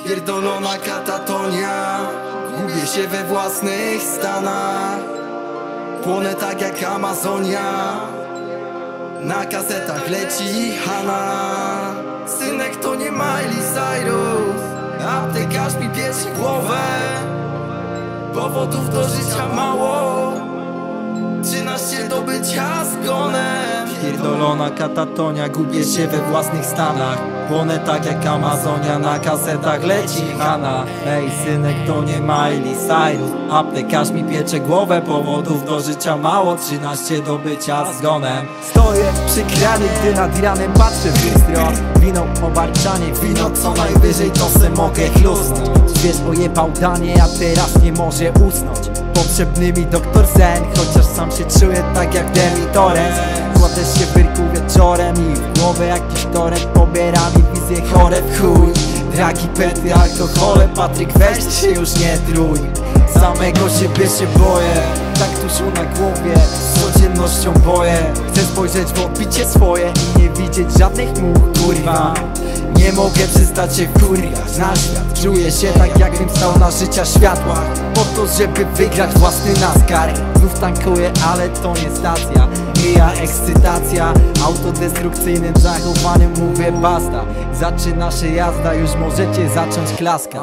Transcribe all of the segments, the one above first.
Pierdolona katatonia, gubię się we własnych stanach. Płonę tak jak Amazonia, na kasetach leci Hanna. Synek to nie Miley Cyrus, aptekarz mi pieczy głowę. Powodów do życia mało, 13 do bycia zgonem. Pierdolona katatonia, gubię się we własnych stanach. Płonę tak jak Amazonia, na kasetach leci Hanna. Ej synek to nie Miley Cyrus, aptekarz mi piecze głowę. Powodów do życia mało, 13 do bycia zgonem. Stoję przy kranie, gdy nad ranem patrzę w bistro. Wino obarczanie, wino co najwyżej to se mogę chlusnąć. Wiesz, ojebał danie, a teraz nie może usnąć. Potrzebny mi doktor Zen, chociaż sam się czuję tak jak Demi Torres. Kładę się w wyrku wieczorem i w głowę jakiś torek pobiera mi wizje chore w chuj. Dragi pety, alkohole, Patryk weź ty się już nie trój. Samego siebie się boję, tak tuszu na głowie, z codziennością boję. Chcę spojrzeć w odbicie swoje i nie widzieć żadnych much, kurwa. Nie mogę przestać się wkurwiać na świat. Czuję się tak jakbym stał na życia światłach, po to żeby wygrać własny NASCAR. Znów tankuję, ale to nie stacja. Mija ekscytacja, autodestrukcyjnym zachowaniem mówię basta. Zaczyna się jazda, już możecie zacząć klaskać.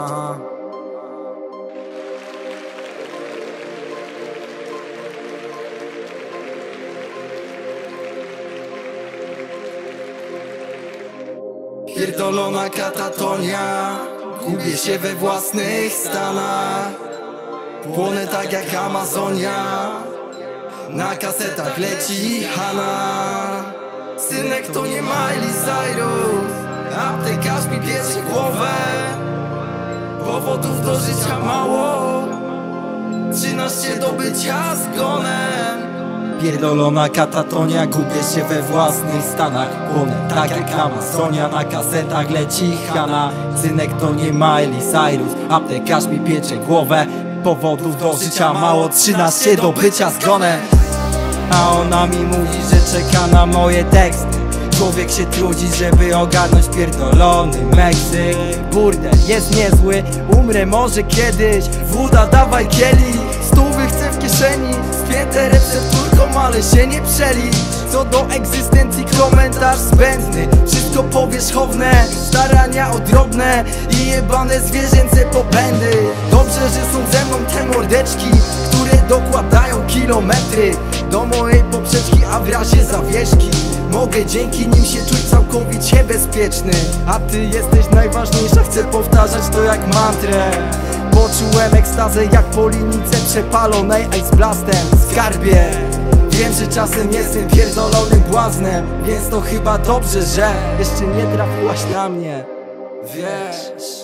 Pierdolona katatonia, gubię się we własnych stanach. Płonę tak jak Amazonia, na kasetach leci Hanna. Synek to nie Miley Cyrus, aptekarz mi piecze głowę. Powodów do życia mało, 13 do bycia zgonem. Pierdolona katatonia, gubię się we własnych stanach. Płonę tak jak Amazonia, na kasetach leci Hanna. Synek to nie Miley Cyrus, aptekarz mi piecze głowę. Powodów do życia mało, 13 do bycia zgonem. A ona mi mówi, że czeka na moje teksty. Człowiek się trudzi, żeby ogarnąć pierdolony Meksyk. Burdel jest niezły, umrę może kiedyś. Woda dawaj kielich, stówy chcę w kieszeni. Spięte recepturką, ale się nie przelicz. Co do egzystencji komentarz zbędny. Wszystko powierzchowne, starania odrobne i jebane zwierzęce popędy. Dobrze, że są ze mną te mordeczki, które dokładają kilometry do mojej poprzeczki, a w razie zawieszki mogę dzięki nim się czuć całkowicie bezpieczny. A ty jesteś najważniejsza, chcę powtarzać to jak mantrę. Poczułem ekstazę jak po linijce przepalonej Ice Blastem. Skarbie, wiem, że czasem jestem pierdolonym błaznem, więc to chyba dobrze, że jeszcze nie trafiłaś na mnie. Wiesz.